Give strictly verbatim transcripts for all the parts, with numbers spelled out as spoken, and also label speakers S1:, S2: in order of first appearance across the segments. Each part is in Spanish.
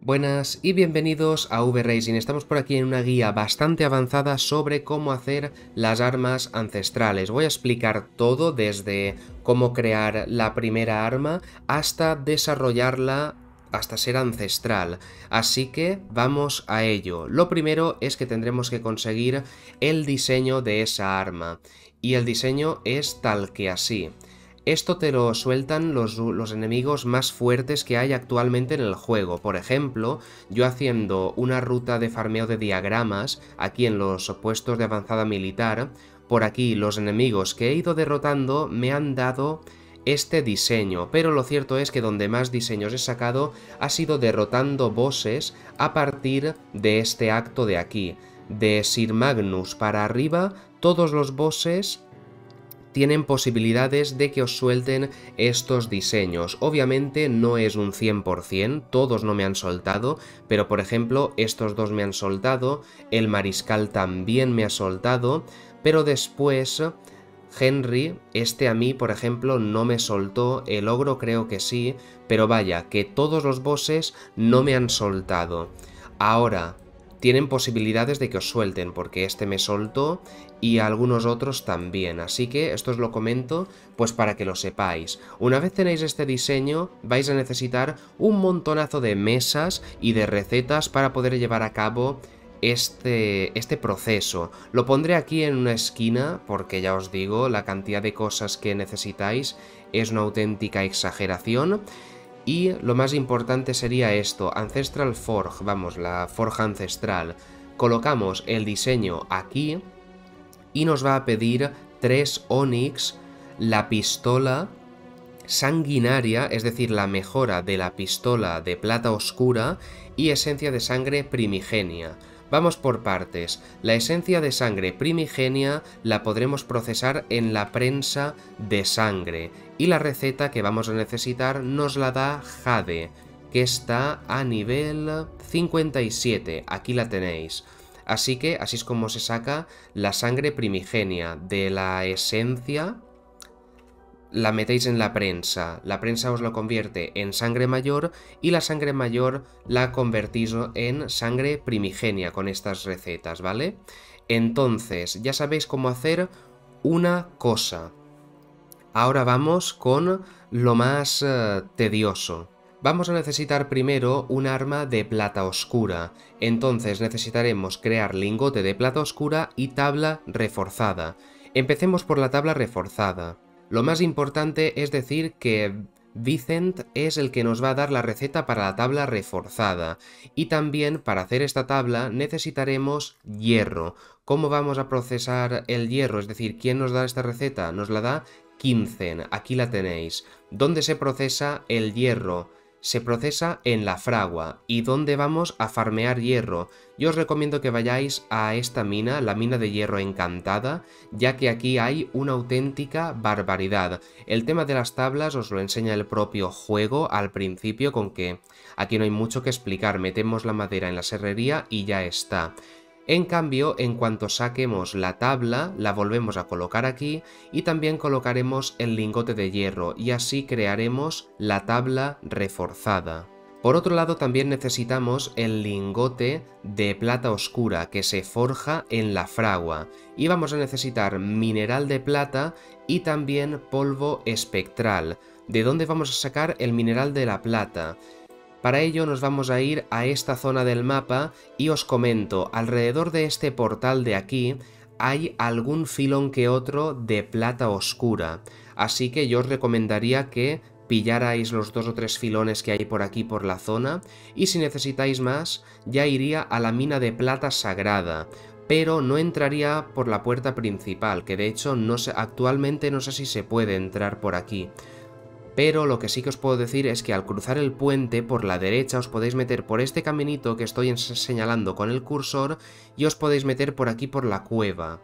S1: Buenas y bienvenidos a V-Racing. Estamos por aquí en una guía bastante avanzada sobre cómo hacer las armas ancestrales. Voy a explicar todo desde cómo crear la primera arma hasta desarrollarla hasta ser ancestral. Así que vamos a ello. Lo primero es que tendremos que conseguir el diseño de esa arma. Y el diseño es tal que así. Esto te lo sueltan los, los enemigos más fuertes que hay actualmente en el juego. Por ejemplo, yo haciendo una ruta de farmeo de diagramas, aquí en los puestos de avanzada militar, por aquí los enemigos que he ido derrotando me han dado este diseño, pero lo cierto es que donde más diseños he sacado ha sido derrotando bosses a partir de este acto de aquí. De Sir Magnus para arriba, todos los bosses tienen posibilidades de que os suelten estos diseños. Obviamente no es un cien por cien, todos no me han soltado, pero por ejemplo estos dos me han soltado, el mariscal también me ha soltado, pero después Henry, este a mí por ejemplo no me soltó, el ogro creo que sí, pero vaya, que todos los bosses no me han soltado. Ahora, tienen posibilidades de que os suelten, porque este me soltó y algunos otros también, así que esto os lo comento pues para que lo sepáis. Una vez tenéis este diseño vais a necesitar un montonazo de mesas y de recetas para poder llevar a cabo este, este proceso. Lo pondré aquí en una esquina porque ya os digo, la cantidad de cosas que necesitáis es una auténtica exageración. Y lo más importante sería esto, Ancestral Forge, vamos, la forja ancestral. Colocamos el diseño aquí y nos va a pedir tres Onyx, la pistola sanguinaria, es decir, la mejora de la pistola de plata oscura y esencia de sangre primigenia. Vamos por partes. La esencia de sangre primigenia la podremos procesar en la prensa de sangre y la receta que vamos a necesitar nos la da Jade, que está a nivel cincuenta y siete, aquí la tenéis. Así que así es como se saca la sangre primigenia de la esencia. La metéis en la prensa, la prensa os lo convierte en sangre mayor y la sangre mayor la convertís en sangre primigenia con estas recetas, ¿vale? Entonces, ya sabéis cómo hacer una cosa. Ahora vamos con lo más uh, tedioso. Vamos a necesitar primero un arma de plata oscura, entonces necesitaremos crear lingote de plata oscura y tabla reforzada. Empecemos por la tabla reforzada. Lo más importante es decir que Vicent es el que nos va a dar la receta para la tabla reforzada. Y también para hacer esta tabla necesitaremos hierro. ¿Cómo vamos a procesar el hierro? Es decir, ¿quién nos da esta receta? Nos la da Quinzen, aquí la tenéis. ¿Dónde se procesa el hierro? Se procesa en la fragua. ¿Y dónde vamos a farmear hierro? Yo os recomiendo que vayáis a esta mina, la mina de hierro encantada, ya que aquí hay una auténtica barbaridad. El tema de las tablas os lo enseña el propio juego al principio, con que aquí no hay mucho que explicar, metemos la madera en la serrería y ya está. En cambio, en cuanto saquemos la tabla, la volvemos a colocar aquí y también colocaremos el lingote de hierro y así crearemos la tabla reforzada. Por otro lado, también necesitamos el lingote de plata oscura que se forja en la fragua y vamos a necesitar mineral de plata y también polvo espectral. ¿De dónde vamos a sacar el mineral de la plata? Para ello nos vamos a ir a esta zona del mapa y os comento, alrededor de este portal de aquí hay algún filón que otro de plata oscura, así que yo os recomendaría que pillarais los dos o tres filones que hay por aquí por la zona y si necesitáis más ya iría a la mina de plata sagrada, pero no entraría por la puerta principal, que de hecho no sé, actualmente no sé si se puede entrar por aquí. Pero lo que sí que os puedo decir es que al cruzar el puente por la derecha os podéis meter por este caminito que estoy señalando con el cursor y os podéis meter por aquí por la cueva.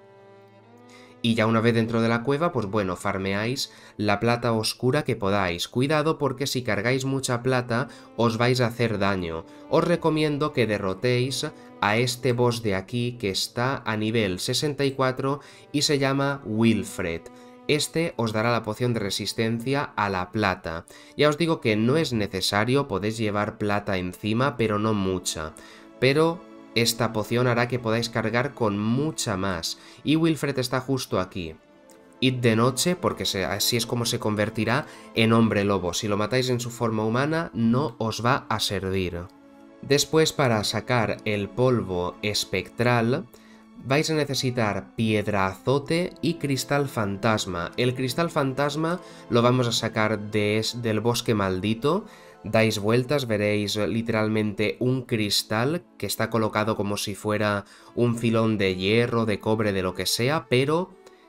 S1: Y ya una vez dentro de la cueva, pues bueno, farmeáis la plata oscura que podáis. Cuidado porque si cargáis mucha plata os vais a hacer daño. Os recomiendo que derrotéis a este boss de aquí que está a nivel sesenta y cuatro y se llama Wilfred. este os dará la poción de resistencia a la plata. Ya os digo que no es necesario, podéis llevar plata encima, pero no mucha. Pero esta poción hará que podáis cargar con mucha más. Y Wilfred está justo aquí. Id de noche, porque se, así es como se convertirá en hombre lobo. Si lo matáis en su forma humana, no os va a servir. Después, para sacar el polvo espectral, vais a necesitar piedra azote y cristal fantasma. El cristal fantasma lo vamos a sacar de, del bosque maldito. Dais vueltas, veréis literalmente un cristal que está colocado como si fuera un filón de hierro, de cobre, de lo que sea, pero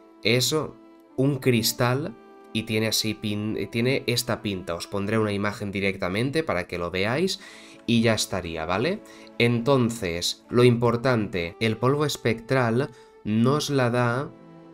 S1: es un cristal y tiene así pin, tiene esta pinta. Os pondré una imagen directamente para que lo veáis y ya estaría, ¿vale? Entonces, lo importante, el polvo espectral nos la da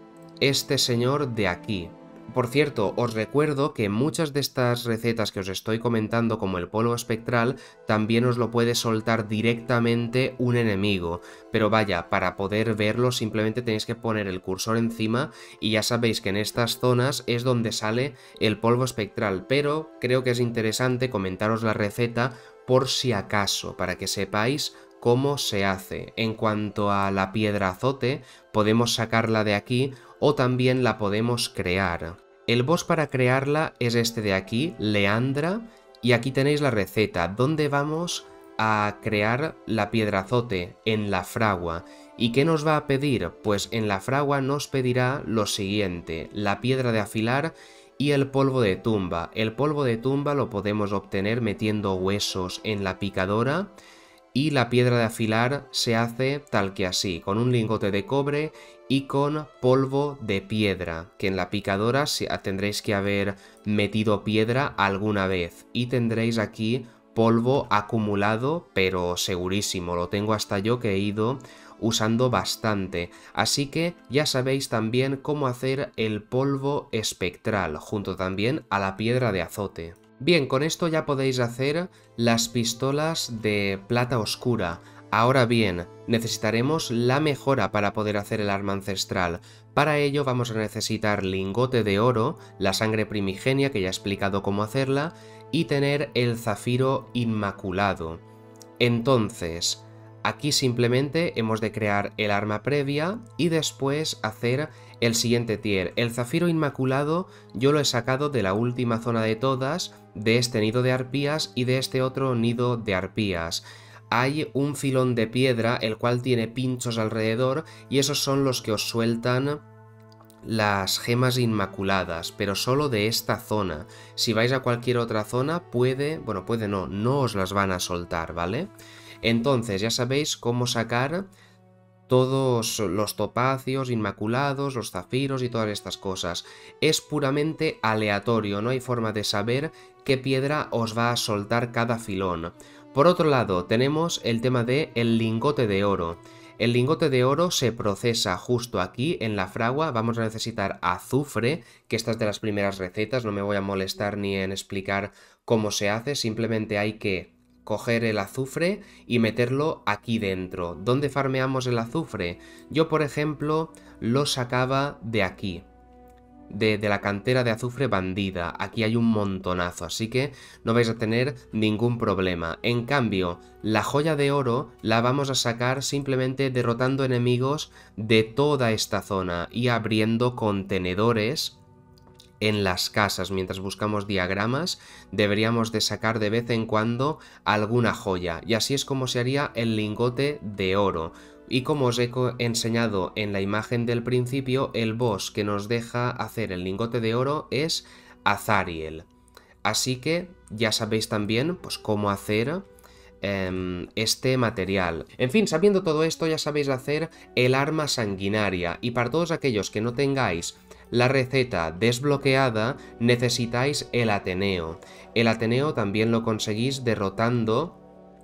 S1: este señor de aquí. Por cierto, os recuerdo que muchas de estas recetas que os estoy comentando, como el polvo espectral, también os lo puede soltar directamente un enemigo. Pero vaya, para poder verlo simplemente tenéis que poner el cursor encima y ya sabéis que en estas zonas es donde sale el polvo espectral. Pero creo que es interesante comentaros la receta por si acaso, para que sepáis cómo se hace. En cuanto a la piedra azote, podemos sacarla de aquí o también la podemos crear. El boss para crearla es este de aquí, Leandra, y aquí tenéis la receta, donde vamos a crear la piedra azote en la fragua. ¿Y qué nos va a pedir? Pues en la fragua nos pedirá lo siguiente, la piedra de afilar y el polvo de tumba. El polvo de tumba lo podemos obtener metiendo huesos en la picadora, y la piedra de afilar se hace tal que así, con un lingote de cobre y con polvo de piedra, que en la picadora tendréis que haber metido piedra alguna vez, y tendréis aquí polvo acumulado, pero segurísimo, lo tengo hasta yo que he ido usando bastante, así que ya sabéis también cómo hacer el polvo espectral, junto también a la piedra de azote. Bien, con esto ya podéis hacer las pistolas de plata oscura. Ahora bien, necesitaremos la mejora para poder hacer el arma ancestral. Para ello vamos a necesitar lingote de oro, la sangre primigenia, que ya he explicado cómo hacerla, y tener el zafiro inmaculado. Entonces, aquí simplemente hemos de crear el arma previa y después hacer el siguiente tier. El zafiro inmaculado yo lo he sacado de la última zona de todas, de este nido de arpías y de este otro nido de arpías. Hay un filón de piedra el cual tiene pinchos alrededor y esos son los que os sueltan las gemas inmaculadas, pero solo de esta zona. Si vais a cualquier otra zona puede, bueno puede no, no os las van a soltar, ¿vale? Entonces ya sabéis cómo sacar todos los topacios, inmaculados, los zafiros y todas estas cosas. Es puramente aleatorio, no hay forma de saber qué piedra os va a soltar cada filón. Por otro lado, tenemos el tema de el lingote de oro. El lingote de oro se procesa justo aquí en la fragua. Vamos a necesitar azufre, que esta es de las primeras recetas, no me voy a molestar ni en explicar cómo se hace, simplemente hay que coger el azufre y meterlo aquí dentro. ¿Dónde farmeamos el azufre? Yo, por ejemplo, lo sacaba de aquí, de, de la cantera de azufre bandida. Aquí hay un montonazo, así que no vais a tener ningún problema. En cambio, la joya de oro la vamos a sacar simplemente derrotando enemigos de toda esta zona y abriendo contenedores en las casas. Mientras buscamos diagramas, deberíamos de sacar de vez en cuando alguna joya, y así es como se haría el lingote de oro. Y como os he enseñado en la imagen del principio, el boss que nos deja hacer el lingote de oro es Azariel. Así que ya sabéis también pues cómo hacer eh, este material. En fin, sabiendo todo esto ya sabéis hacer el arma sanguinaria, y para todos aquellos que no tengáis la receta desbloqueada necesitáis el Ateneo. El Ateneo también lo conseguís derrotando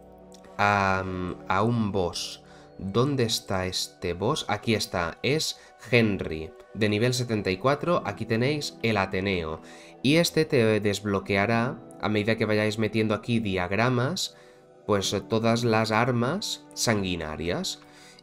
S1: a, a un boss. ¿Dónde está este boss? Aquí está, es Henry, de nivel setenta y cuatro, aquí tenéis el Ateneo. Y este te desbloqueará, a medida que vayáis metiendo aquí diagramas, pues todas las armas sanguinarias.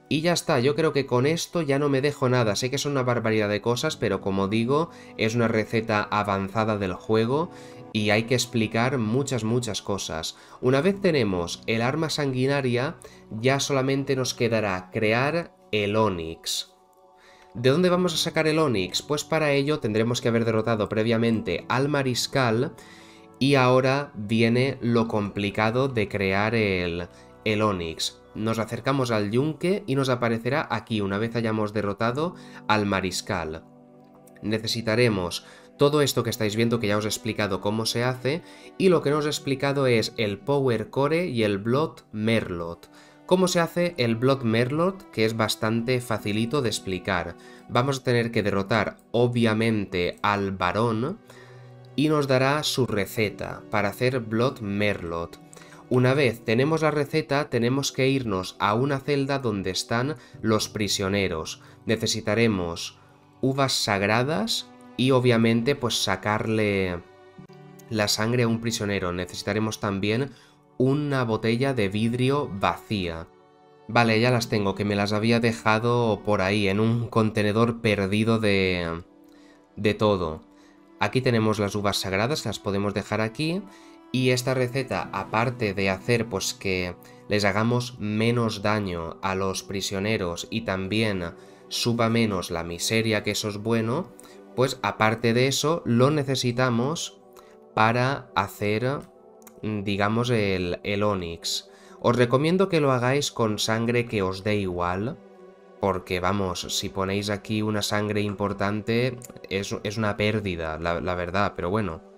S1: Y ya está, yo creo que con esto ya no me dejo nada. Sé que son una barbaridad de cosas, pero como digo, es una receta avanzada del juego y hay que explicar muchas, muchas cosas. Una vez tenemos el arma sanguinaria, ya solamente nos quedará crear el Onix. ¿De dónde vamos a sacar el Onix? Pues para ello tendremos que haber derrotado previamente al Mariscal y ahora viene lo complicado de crear el, el Onix. Nos acercamos al yunque y nos aparecerá aquí una vez hayamos derrotado al Mariscal. Necesitaremos todo esto que estáis viendo, que ya os he explicado cómo se hace, y lo que no os he explicado es el Power Core y el Blood Merlot. ¿Cómo se hace el Blood Merlot? Que es bastante facilito de explicar. Vamos a tener que derrotar obviamente al varón y nos dará su receta para hacer Blood Merlot. Una vez tenemos la receta, tenemos que irnos a una celda donde están los prisioneros. Necesitaremos uvas sagradas y obviamente pues sacarle la sangre a un prisionero. Necesitaremos también una botella de vidrio vacía. Vale, ya las tengo, que me las había dejado por ahí, en un contenedor perdido de, de todo. Aquí tenemos las uvas sagradas, las podemos dejar aquí. Y esta receta, aparte de hacer pues que les hagamos menos daño a los prisioneros y también suba menos la miseria, que eso es bueno, pues aparte de eso lo necesitamos para hacer, digamos, el, el Onix. Os recomiendo que lo hagáis con sangre que os dé igual, porque vamos, si ponéis aquí una sangre importante es, es una pérdida, la, la verdad, pero bueno.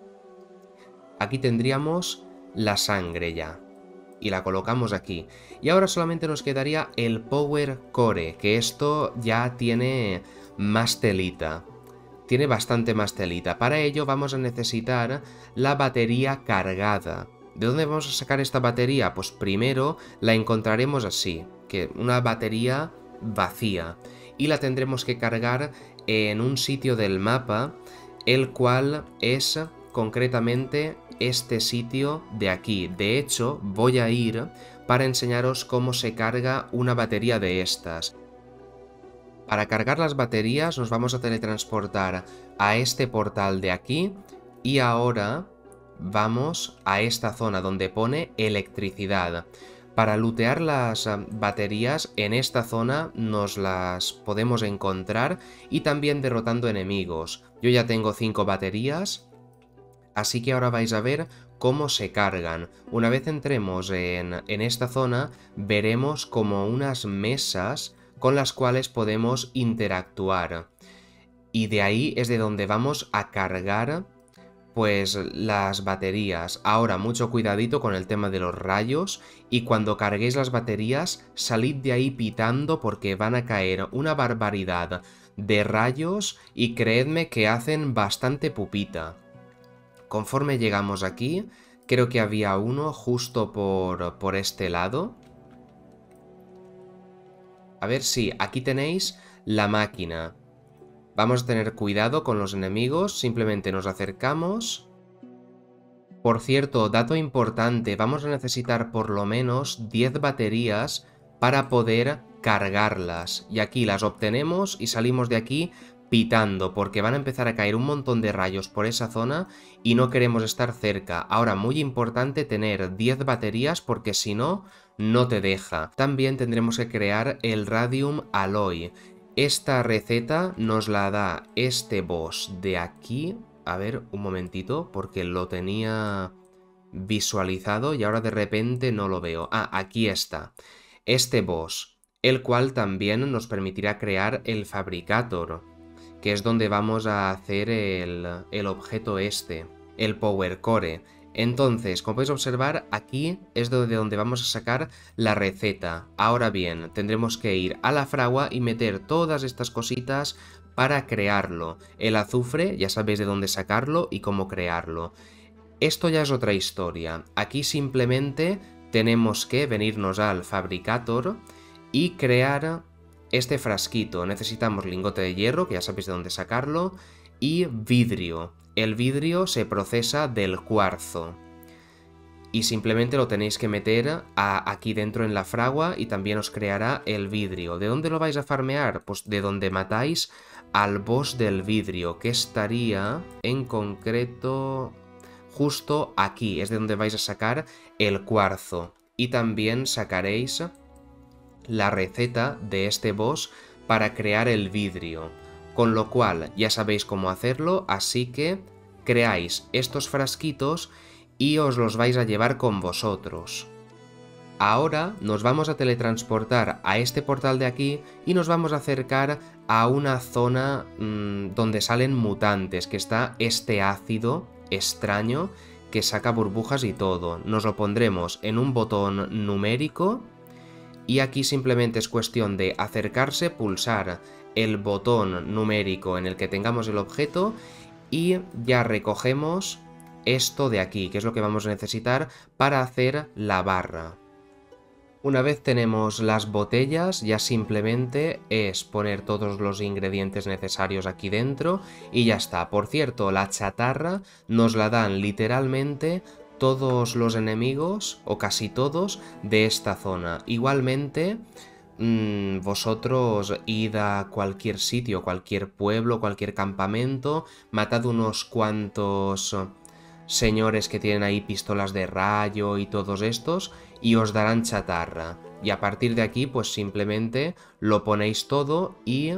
S1: Aquí tendríamos la sangre ya, y la colocamos aquí. Y ahora solamente nos quedaría el Power Core, que esto ya tiene más telita. Tiene bastante más telita. Para ello vamos a necesitar la batería cargada. ¿De dónde vamos a sacar esta batería? Pues primero la encontraremos así, que una batería vacía. Y la tendremos que cargar en un sitio del mapa, el cual es concretamente este sitio de aquí. De hecho, voy a ir para enseñaros cómo se carga una batería de estas. Para cargar las baterías nos vamos a teletransportar a este portal de aquí y ahora vamos a esta zona donde pone electricidad. Para lootear las baterías en esta zona nos las podemos encontrar y también derrotando enemigos. Yo ya tengo cinco baterías. Así que ahora vais a ver cómo se cargan. Una vez entremos en, en esta zona, veremos como unas mesas con las cuales podemos interactuar. Y de ahí es de donde vamos a cargar pues las baterías. Ahora mucho cuidadito con el tema de los rayos, y cuando carguéis las baterías salid de ahí pitando porque van a caer una barbaridad de rayos y creedme que hacen bastante pupita. Conforme llegamos aquí, creo que había uno justo por, por este lado. A ver, sí, aquí tenéis la máquina. Vamos a tener cuidado con los enemigos, simplemente nos acercamos. Por cierto, dato importante, vamos a necesitar por lo menos diez baterías para poder cargarlas. Y aquí las obtenemos y salimos de aquí pitando, porque van a empezar a caer un montón de rayos por esa zona y no queremos estar cerca. Ahora, muy importante tener diez baterías porque si no, no te deja. También tendremos que crear el Radium Alloy. Esta receta nos la da este boss de aquí. A ver, un momentito, porque lo tenía visualizado y ahora de repente no lo veo. Ah, aquí está. Este boss, el cual también nos permitirá crear el Fabricator, que es donde vamos a hacer el, el objeto este, el Power Core. Entonces, como podéis observar, aquí es de donde vamos a sacar la receta. Ahora bien, tendremos que ir a la fragua y meter todas estas cositas para crearlo. El azufre, ya sabéis de dónde sacarlo y cómo crearlo. Esto ya es otra historia. Aquí simplemente tenemos que venirnos al Fabricator y crear este frasquito. Necesitamos lingote de hierro, que ya sabéis de dónde sacarlo, y vidrio. El vidrio se procesa del cuarzo. y simplemente lo tenéis que meter a, aquí dentro en la fragua y también os creará el vidrio. ¿De dónde lo vais a farmear? Pues de donde matáis al boss del vidrio, que estaría en concreto justo aquí, es de donde vais a sacar el cuarzo. Y también sacaréis la receta de este boss para crear el vidrio. Con lo cual ya sabéis cómo hacerlo, así que creáis estos frasquitos y os los vais a llevar con vosotros. Ahora nos vamos a teletransportar a este portal de aquí y nos vamos a acercar a una zona mmm, donde salen mutantes, que está este ácido extraño que saca burbujas y todo. Nos lo pondremos en un botón numérico y aquí simplemente es cuestión de acercarse, pulsar el botón numérico en el que tengamos el objeto y ya recogemos esto de aquí, que es lo que vamos a necesitar para hacer la barra. Una vez tenemos las botellas, ya simplemente es poner todos los ingredientes necesarios aquí dentro y ya está. Por cierto, la chatarra nos la dan literalmente todos los enemigos, o casi todos, de esta zona. Igualmente, mmm, vosotros id a cualquier sitio, cualquier pueblo, cualquier campamento, matad unos cuantos señores que tienen ahí pistolas de rayo y todos estos, y os darán chatarra. Y a partir de aquí, pues simplemente lo ponéis todo y,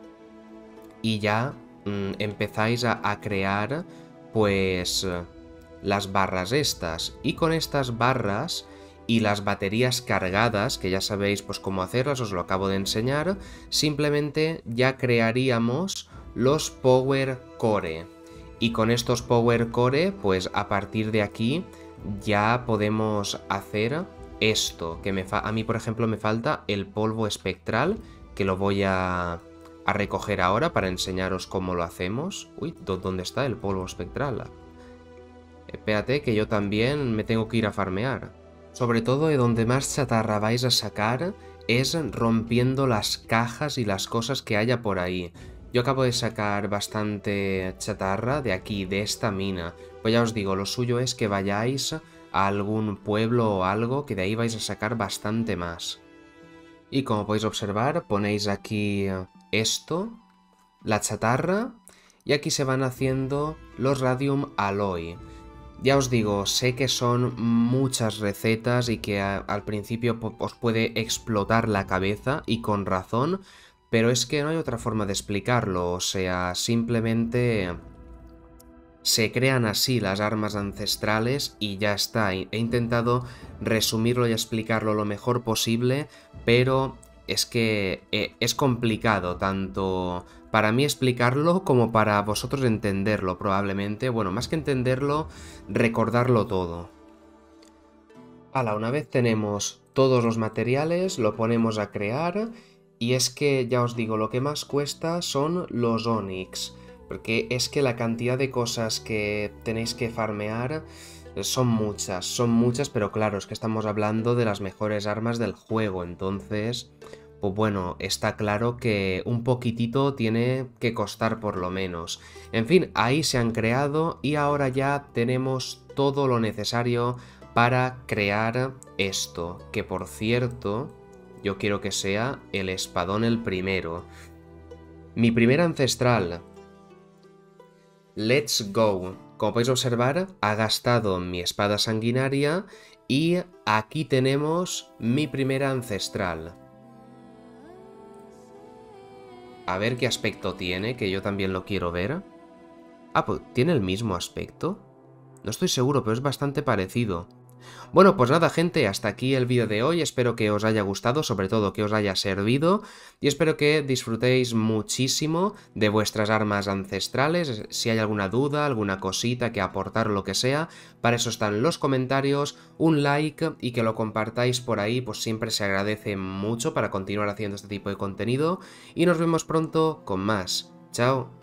S1: y ya mmm, empezáis a, a crear, pues, las barras estas. Y con estas barras y las baterías cargadas, que ya sabéis pues cómo hacerlas, os lo acabo de enseñar, simplemente ya crearíamos los Power Core. Y con estos Power Core, pues a partir de aquí ya podemos hacer esto, que me fa a mí por ejemplo me falta el polvo espectral, que lo voy a, a recoger ahora para enseñaros cómo lo hacemos. Uy, ¿dónde está el polvo espectral? Espérate que yo también me tengo que ir a farmear. Sobre todo de donde más chatarra vais a sacar es rompiendo las cajas y las cosas que haya por ahí. Yo acabo de sacar bastante chatarra de aquí, de esta mina. Pues ya os digo, lo suyo es que vayáis a algún pueblo o algo, que de ahí vais a sacar bastante más. Y como podéis observar, ponéis aquí esto, la chatarra, y aquí se van haciendo los Radium Alloy. Ya os digo, sé que son muchas recetas y que a, al principio os puede explotar la cabeza, y con razón, pero es que no hay otra forma de explicarlo, o sea, simplemente se crean así las armas ancestrales y ya está. He intentado resumirlo y explicarlo lo mejor posible, pero es que es complicado tanto para mí explicarlo como para vosotros entenderlo probablemente. Bueno, más que entenderlo, recordarlo todo. Hala, una vez tenemos todos los materiales, lo ponemos a crear. Y es que, ya os digo, lo que más cuesta son los Onyx, porque es que la cantidad de cosas que tenéis que farmear son muchas, son muchas, pero claro, es que estamos hablando de las mejores armas del juego, entonces, pues bueno, está claro que un poquitito tiene que costar por lo menos. En fin, ahí se han creado y ahora ya tenemos todo lo necesario para crear esto, que por cierto, yo quiero que sea el espadón el primero. Mi primer ancestral. Let's go. Como podéis observar, ha gastado mi espada sanguinaria y aquí tenemos mi primera ancestral. A ver qué aspecto tiene, que yo también lo quiero ver. Ah, pues tiene el mismo aspecto. No estoy seguro, pero es bastante parecido. Bueno, pues nada gente, hasta aquí el vídeo de hoy, espero que os haya gustado, sobre todo que os haya servido, y espero que disfrutéis muchísimo de vuestras armas ancestrales. Si hay alguna duda, alguna cosita que aportar o lo que sea, para eso están los comentarios, un like y que lo compartáis por ahí, pues siempre se agradece mucho para continuar haciendo este tipo de contenido, y nos vemos pronto con más. Chao.